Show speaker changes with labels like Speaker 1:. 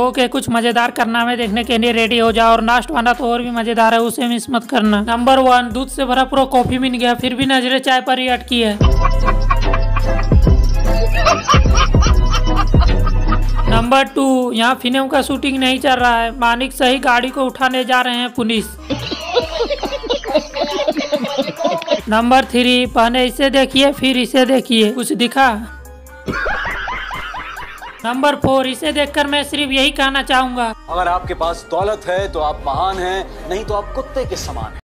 Speaker 1: Okay, कुछ मजेदार कारनामे देखने के लिए रेडी हो जाओ और लास्ट वाला तो और भी मजेदार है, उसे मिस मत करना। नंबर 1, दूध से भरा पूरा कॉफी मिल गया, फिर भी नजरें चाय पर ही अटकी है। नंबर 2, यहाँ फिल्म का शूटिंग नहीं चल रहा है, मानिक सही गाड़ी को उठाने जा रहे हैं पुलिस। नंबर 3, पहले इसे देखिए फिर इसे देखिए, कुछ दिखा? नंबर 4, इसे देखकर मैं सिर्फ यही कहना चाहूंगा,
Speaker 2: अगर आपके पास दौलत है तो आप महान हैं, नहीं तो आप कुत्ते के समान हैं।